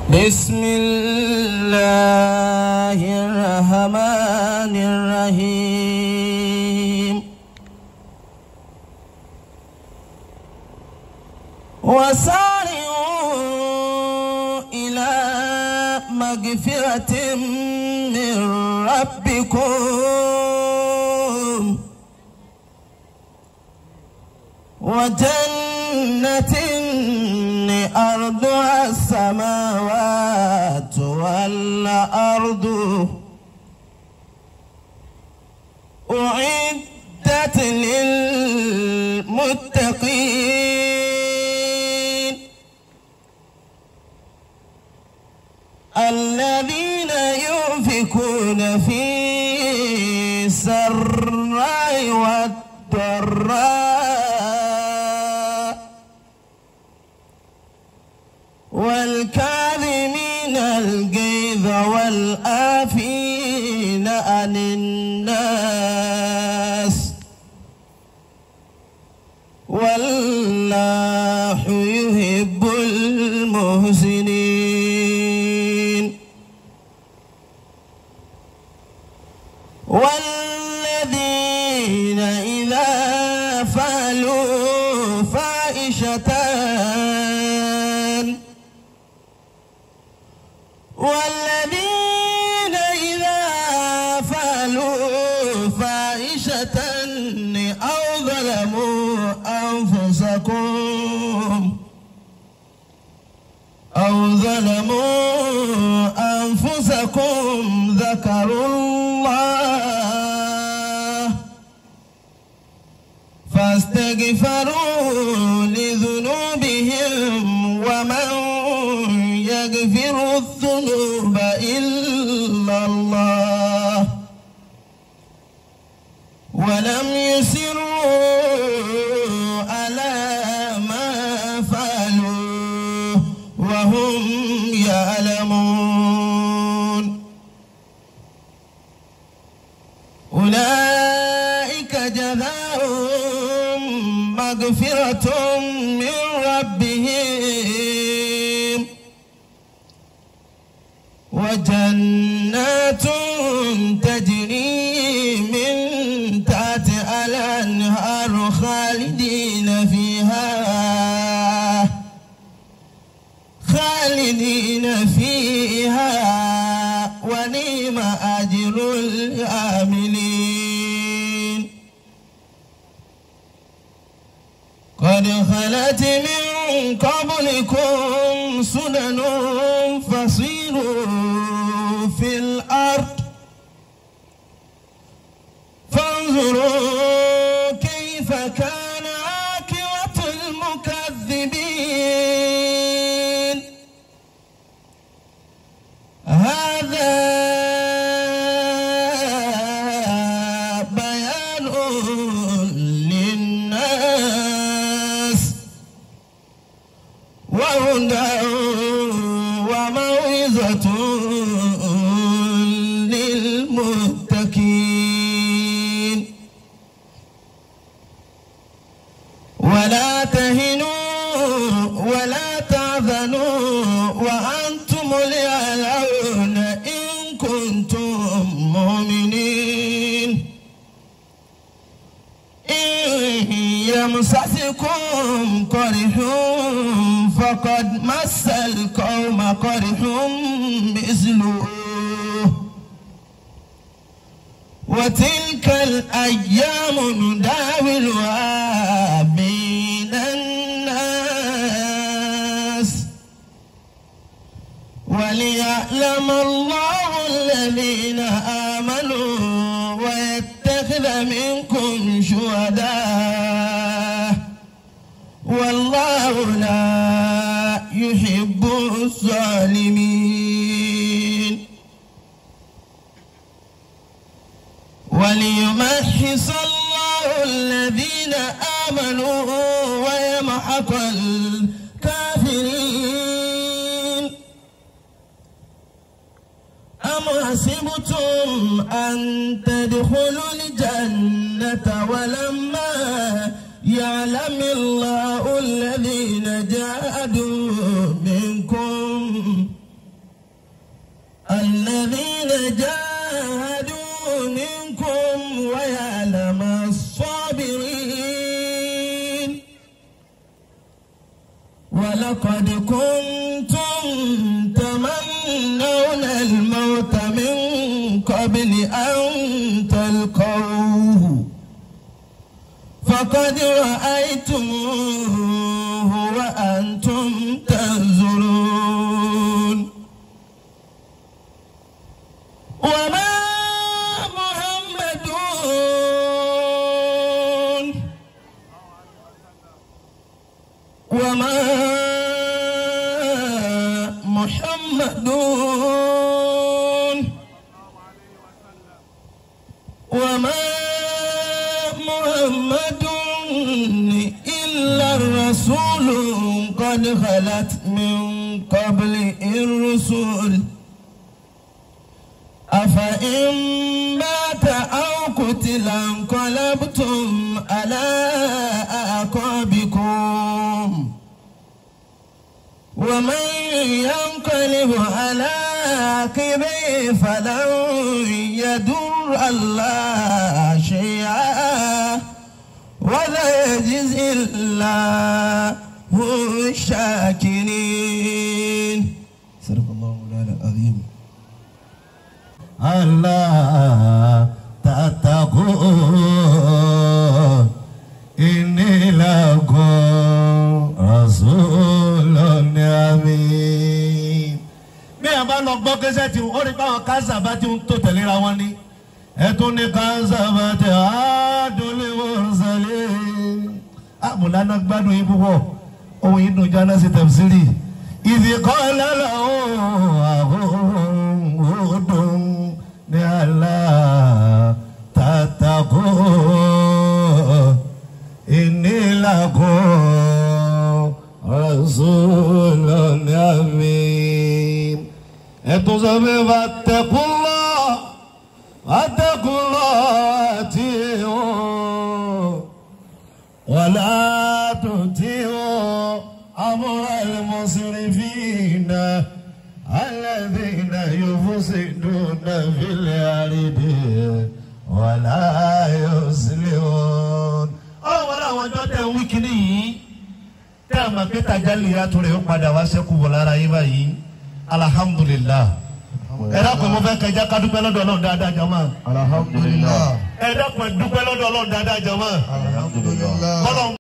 بسم الله الرحمن الرحيم وسارعوا إلى مغفرة من ربكم وجنة أرضها السماوات والأرض أعدت للمتقين الذين ينفقون في السراء والضراء والكاظمين الغيظ والعافين عن الناس والله يحب المحسنين والذين إذا فعلوا فاحشة أو ظلموا أنفسكم ذكروا الله فاستغفروا لذنوبهم ومن يغفر الذنوب إلا الله ولم يصروا على ما فعلوا وهم يعلمون أولئك جزاؤهم مغفرة من ربهم وجنات تجري من تحتها الأنهار خالدين فيها ونعم أجر العاملين قد خلت من قبلكم سنن فسيروا في الأرض فانظروا كيف كان عاقبة المكذبين هذا بيان للناس وهدى وموعظة للمتقين ولا تهنوا ولا تحزنوا وأنتم الأعلون إن كنتم مؤمنين إن يمسسكم قرح فقد مس القوم قرح مثله وتلك الأيام نداولها بين الناس وليعلم الله الذين آمنوا ويتخذ منكم شهداء والله لا يحب الظالمين وليمحص الله الذين آمنوا ويمحق الكافرين أم حسبتم أن تدخلوا الجنة ولما يعلم الله الذين جاهدوا منكم جاهدوا منكم ويعلم الصابرين ولقد كنتم تمنون الموت من قبل أن تلقوه فقد رأيتموه وأنتم تنظرون وما محمد إلا الرسول قد خلت من قبل الرسل أفإن مات أو قتل انقلبتم على أعقابكم ومن ينقلب على عقبيه فلن يضر الله شيئا وسيجزي الله الشاكرين. صدق الله مولانا العظيم. Allah tattaqun inni lakum rasulun amin. Bí a bá lọ gbọ́ kẹsẹ̀ tí ó rí báwọn káńsà bá ti ń tó tẹ̀léra wọn ní ẹ̀tún ní káńsà bá ti àádọ́lé wọn sálẹ̀. Àmúlànà gbádùn yín púpọ̀ ohun yìí dùn jáná sí tafsiri. Ìdíkọ́ lọ́lọ́ àwọn òdùn ní Allah tattaqun inni lakum rasulun amin. Ẹ̀tún sọ pé wattaqullah ati'u wala tuti'u amral musrifina الذين يفسدون في الأرض ولا يصلحون. wọ́n láwọn ọjọ́ tẹ̀ ń wí kíní yìí tẹ́ ẹ̀ máa gbé tajalì àtúrẹ̀ ó padà wá sẹ́kù wọ̀ lára yín báyìí alhamdulillah. ẹ dákun mo fẹ́ kẹjá ká dúpẹ́ lọ́dọ̀ Ọlọ́run dáadáa jàmá. alhamdulillah. ẹ dákun ẹ dúpẹ́ lọ́dọ̀ Ọlọ́run dáadáa jàmá. alhamdulillah.